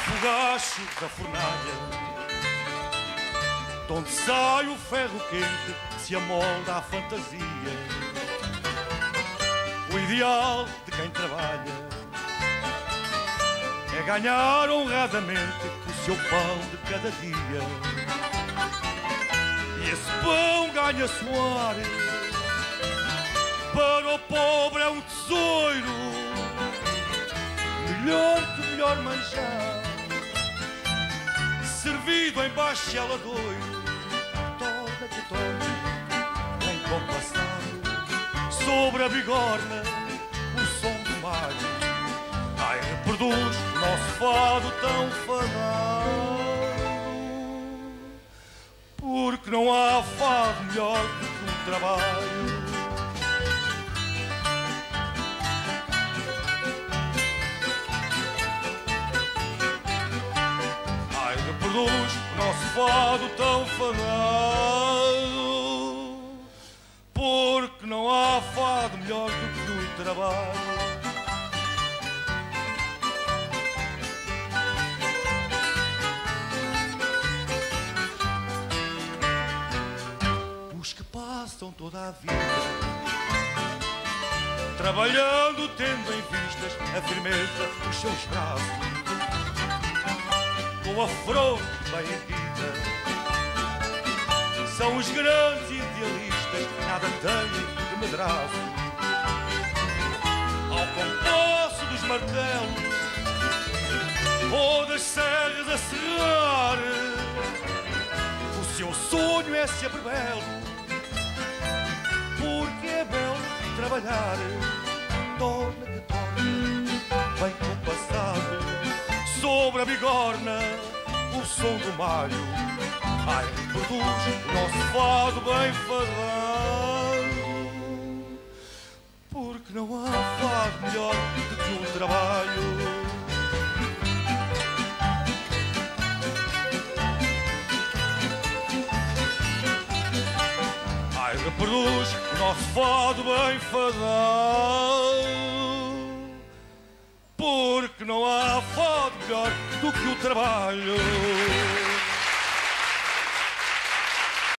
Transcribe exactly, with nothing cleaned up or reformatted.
fogacho da fornalha, de onde sai o ferro quente que se amolda à fantasia. O ideal de quem trabalha é ganhar honradamente o seu pão de cada dia. E esse pão ganha suor, para o pobre é um tesouro, melhor que o melhor manjar, servido em bacheladoiro. Torna que torna, bem compassado, sobre a bigorna o som do mar. Ai, reproduz o nosso fado tão fadado, porque não há fado melhor do que o trabalho. Ai, reproduz o nosso fado tão fadado, porque não há fado melhor do que o trabalho. Os que passam toda a vida trabalhando, tendo em vistas a firmeza dos seus braços, com a fronte bem erguida, são os grandes idealistas que nada têm de madraço. Ao compasso dos martelos ou das serras a serrar, o seu sonho é ser belo, porque é belo trabalhar. Torna que torna, bem compassado, sobre a bigorna o som do malho. Ai, reproduz o nosso fado bem fadado, porque não há fado melhor do que o trabalho. Ai, reproduz o nosso fado bem fadado, porque não há fado melhor do que o trabalho.